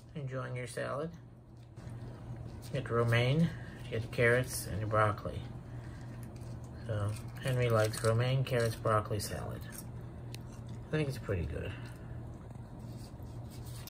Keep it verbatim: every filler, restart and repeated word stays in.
Enjoying your salad? Get romaine, get carrots, and broccoli. So, Henry likes romaine, carrots, broccoli salad. I think it's pretty good.